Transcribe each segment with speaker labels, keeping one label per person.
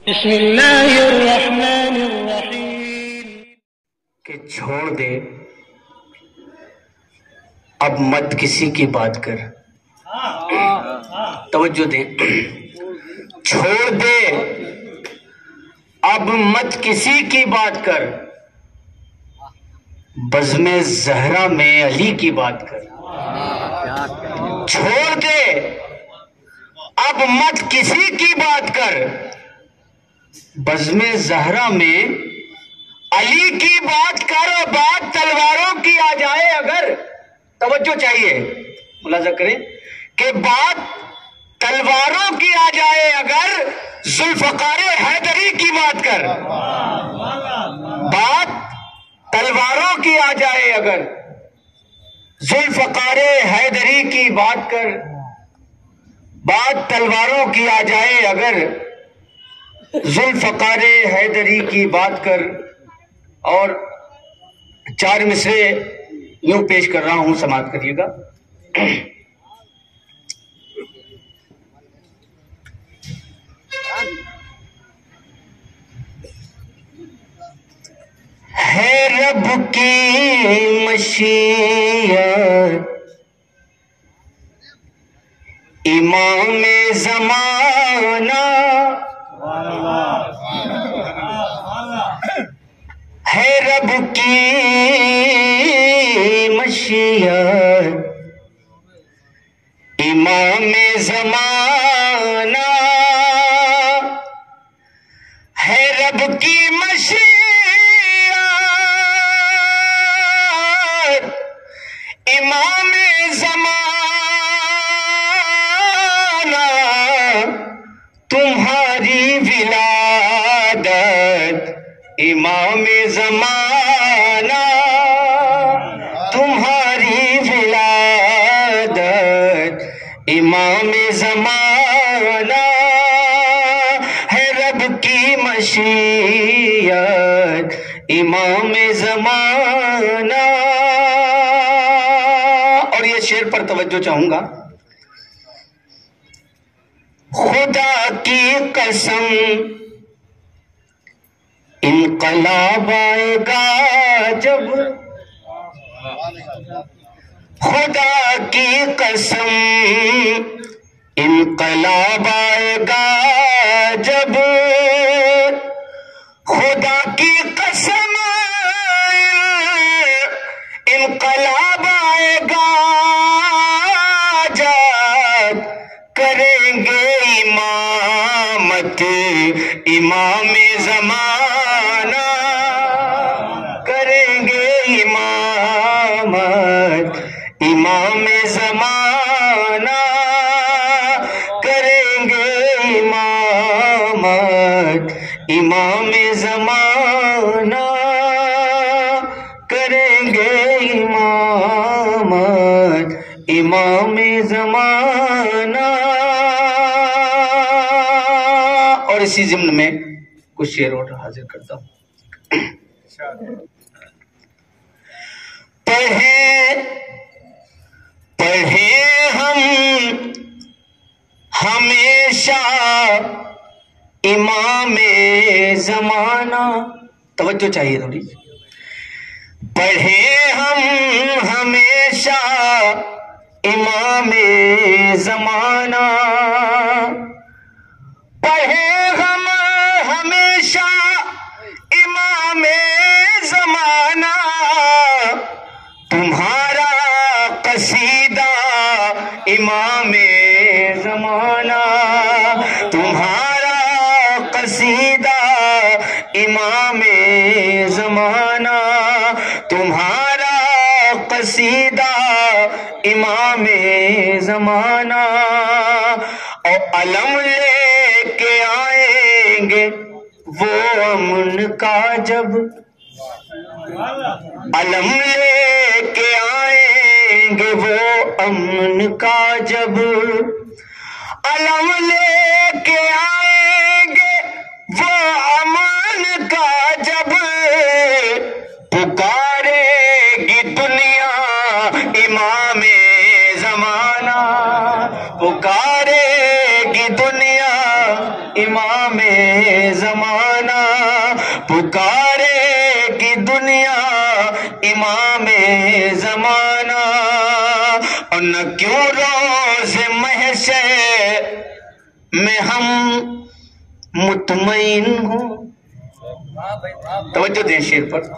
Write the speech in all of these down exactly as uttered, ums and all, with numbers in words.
Speaker 1: بسم اللہ الرحمن الرحیم
Speaker 2: کہ چھوڑ دے اب مت کسی کی بات کر. توجہ دیں. چھوڑ دے اب مت کسی کی بات کر، بزم زہرا میں علی کی بات کر. چھوڑ دے اب مت کسی کی بات کر، بزم زہرا میں علی کی بات کر. بات تلواروں کی آ جائے اگر، توجہ چاہیے، ملاحظہ کریں کہ بات تلواروں کی آ جائے اگر، ذوالفقار حیدری کی بات کر. بات تلواروں کی آ جائے اگر، ذوالفقار حیدری کی بات کر. بات تلواروں کی آ جائے اگر، ذوالفقار حیدری کی بات کر. اور چار مصرے یوں پیش کر رہا ہوں، سماعت کریے گا. ہے رب کی مشیت امام زمانہ، ہے رب کی مشیت امام زمانہ، ہے رب کی مشیت امام زمانہ. تمہاری ولادت امام زمانہ، تمہاری ولادت امام زمانہ، ہے رب کی مشیت امام زمانہ. اور یہ شعر پر توجہ چاہوں گا. خدا کی قسم انقلاب آئے گا جب، خدا کی قسم انقلاب آئے گا جب، خدا کی قسم انقلاب آئے گا جب، کریں گے امامت امام زمانہ، کریں گے امامت امام زمانہ، کریں گے امامت امام زمانہ، کریں گے امامت امام زمانہ. اور اسی ضمن میں کچھ شعر اور حاضر کرتا ہوں. پڑھیں پڑھیں ہم ہمیشہ امام زمانہ. توجہ چاہیے تھوڑی. پڑھیں ہم ہمیشہ امام زمانہ، پڑھیں ہم ہمیشہ امام زمانہ. تمہارا قصیدہ امام زمانہ، تمہارا قصیدہ امام زمانہ، تمہارا قصیدہ امام زمانہ. اور علم لے کے آئیں گے وہ امن کا جب، علم لے کے آئیں گے وہ امن کا جب، علم لے کے آئیں گے وہ امن کا جب، پکارے گی دنیا امام زمانہ، پکارے گی دنیا امام امام زمانہ، پکارے کی دنیا امام زمانہ، اور نہ کیوں روز محشر میں ہم مطمئن ہوں. توجہ دیں شیر پر.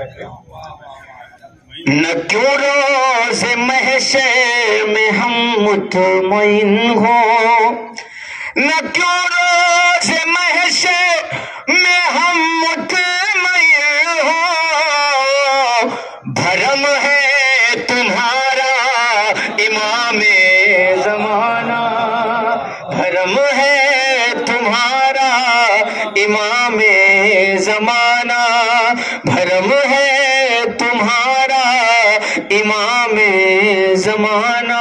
Speaker 2: نہ کیوں روز محشر میں ہم مطمئن ہوں، نہ کیوں روز محشر میں ہم مطمئن ہوں، بھرم ہے تمہارا امام زمانہ، بھرم ہے تمہارا امام زمانہ، بھرم ہے تمہارا امام زمانہ.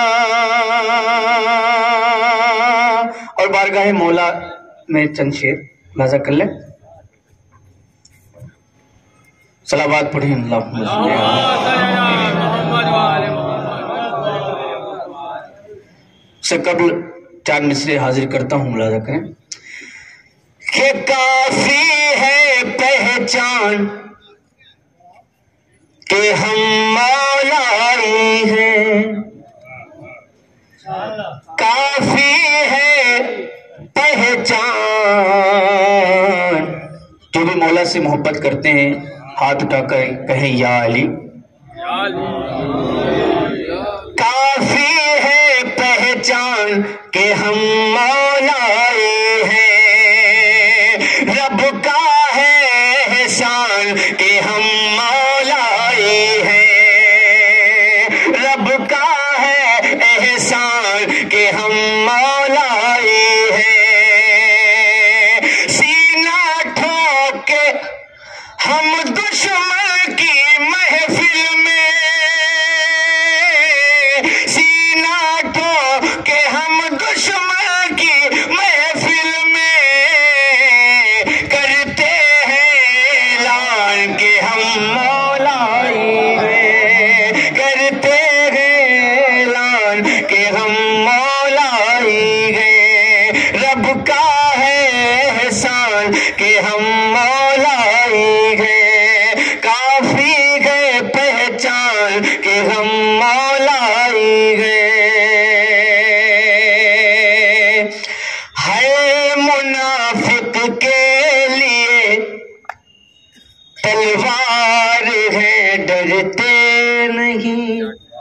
Speaker 2: اور بارگاہ مولا میں چند شعر ملاحظہ کر لیں. صلوات پڑھیں. اللہم سے قبل چار مصرے حاضر کرتا ہوں، ملاحظہ کریں. کہ کافی ہے پہچان کہ ہم مولائی ہیں، کافی ہے پہچان. جو بھی مولا سے محبت کرتے ہیں ہاتھ اٹھا کر کہیں یا علی. کافی ہے پہچان کہ ہم مولائی ہیں، رب کا ہے احسان کہ ہم مولائی ہیں، رب کا ہے احسان کہ ہم مولائی ہیں. سینہ ٹھوک کے ہم دشمن کی محفل میں، سینہ ٹھوک کے ہم دشمن کی محفل میں کرتے ہیں اعلان کہ ہم مولائی ہیں، کرتے ہیں اعلان کہ ہم مولائی ہیں، رب کا ہے احسان کہ ہم مولائی ہیں. کافی ہے پہچان کہ ہم مولائی ہیں. ہے منافق کے لیے تلوار ہے ڈرتے نہیں،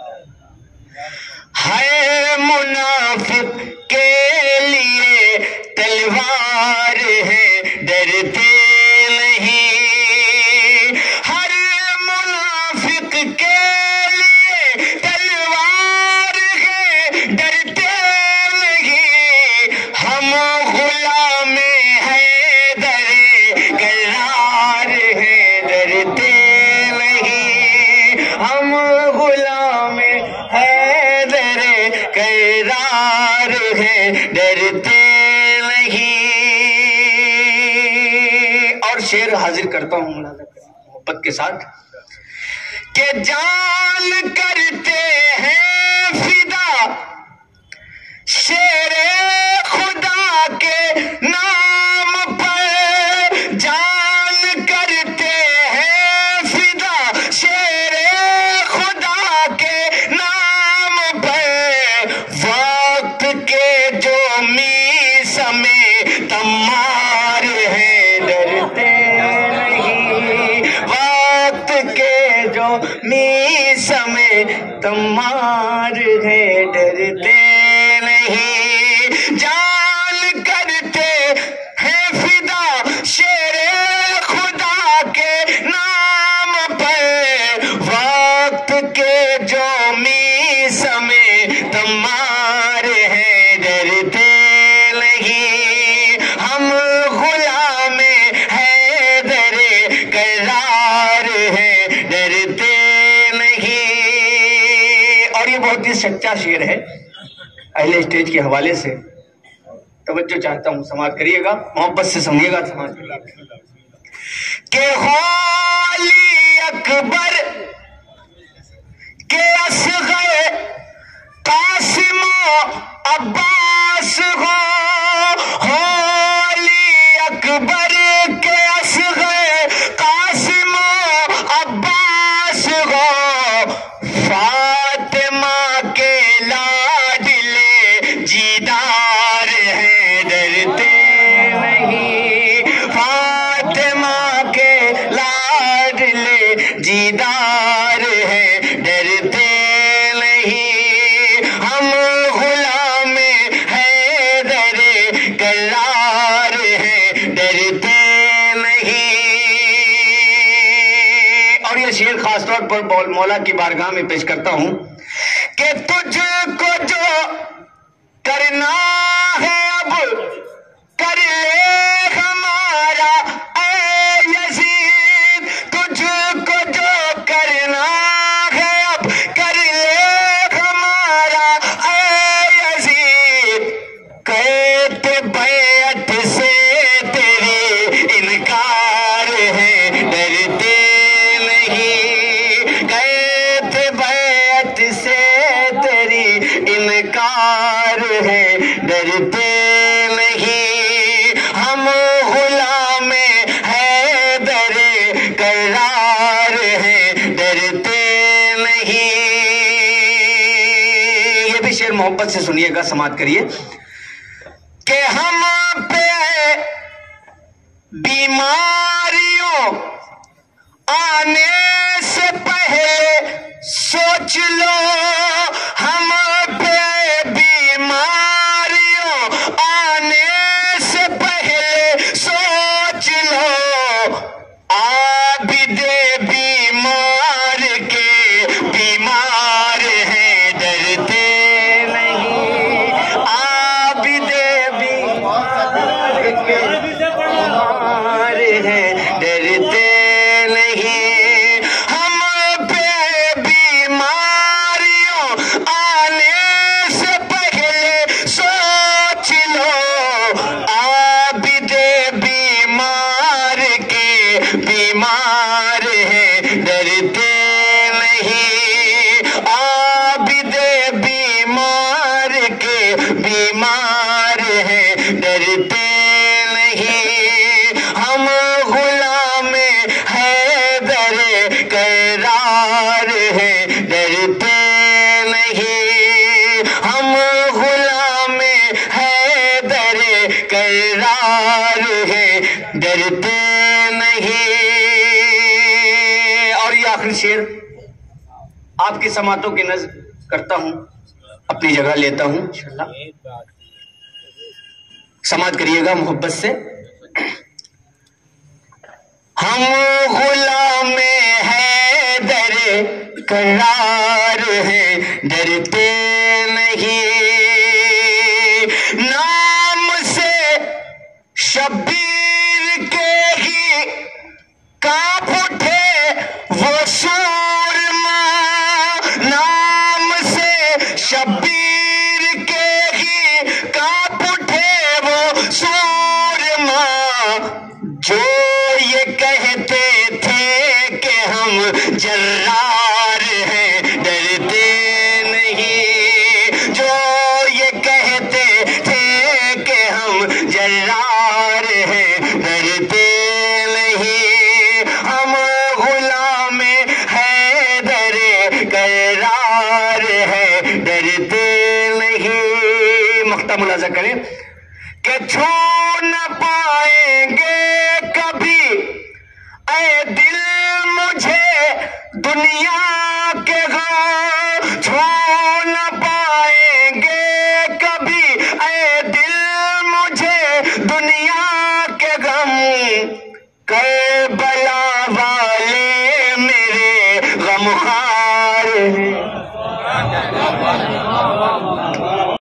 Speaker 2: ہے منافق کے لیے تلوار ہے ڈرتے نہیں، ہر منافق کے لیے تلوار ہے ڈرتے نہیں. ہم غلام حیدر کرار ہے ڈرتے نہیں، ہم غلام حیدر کرار ہے ڈرتے نہیں. اور شعر حاضر کرتا ہوں ملاحظہ کریں محبت کے ساتھ. کہ جان کرتے ہیں فدا شیر خدا کے نام پر، جان کرتے ہیں فدا شیر خدا کے نام پر، وقت کے جو میسم تمار ہے ڈرتے نہیں، وقت کے جو میسم تمار ہے ڈرتے نہیں. جان کرتے ہیں فدا شیر خدا کے نام پر، وقت کے جو میسم تمار ہے ڈرتے نہیں. ہم غلام حیدر کرار ہے ڈرتے نہیں. اور یہ بہت ہی سچا شعر ہے اہل اسٹیج کے حوالے سے. توجہ چاہتا ہوں، سماعت کریے گا، محبت سے سمجھیے گا. سماعت کریے گا. کہ ہو علی اکبر کہ اصغر قاسم و عباس ہو، ہو علی خاص طور پر مولا کی بارگاہ میں پیش کرتا ہوں کہ تجھ کو جو کرنا ہے اب کر لے ہمارا اے یزید، تجھ کو جو کرنا ہے اب کر لے ہمارا اے یزید، قید بیعت سے تیری انکار ہے ڈرتے نہیں، قید بیعت سے تیری انکار ہے ڈرتے نہیں، ہم غلام حیدر کرار ہیں ڈرتے نہیں۔ یہ بھی شعر محبت سے سنیے گا، سماعت کریے کہ ہم پہ بیماریوں آنے سے پہلے سوچ لو، ہم پہ بیماریوں آنے سے پہلے سوچ لو، عابد بیمار کے بیمار ہیں ڈرتے نہیں، عابد بیمار کے بیمار ہیں ڈرتے نہیں، ہم پہ بیماریوں آنے سے پہلے سوچ لو، عابد بیمار کے بیمار ہیں ڈرتے نہیں، عابد بیمار کے بیمار ہیں ڈرتے نہیں، ہم غلام حیدر کرار ہیں ڈرتے نہیں، ہم غلام حیدر کرار ہیں ڈرتے نہیں۔ اور یہ آخری شعر آپ کی سماعتوں کی نظر کرتا ہوں، اپنی جگہ لیتا ہوں انشاءاللہ، سماعت کریے گا محبت سے۔ ہم غلام حیدر کرار ہیں ڈرتے نہیں، نام سے شبیر کے ہی کانپ اٹھے وہ سورما، نام سے شبیر کے ہی کانپ اٹھے وہ سورما، جو یہ کہتے تھے کہ ہم جرار ہیں ڈرتے نہیں، جو یہ کہتے تھے کہ ہم جرار ہیں ڈرتے نہیں، ہم غلام حیدر کرار ہیں ڈرتے نہیں۔ مقطع ملاحظہ کریں کہ چھو نہ پائیں گے کبھی اے دل مجھے دنیا کے غم، چھو نہ پائیں گے کبھی اے دل مجھے دنیا کے غم، کربلا والے میرے غمخوار ہیں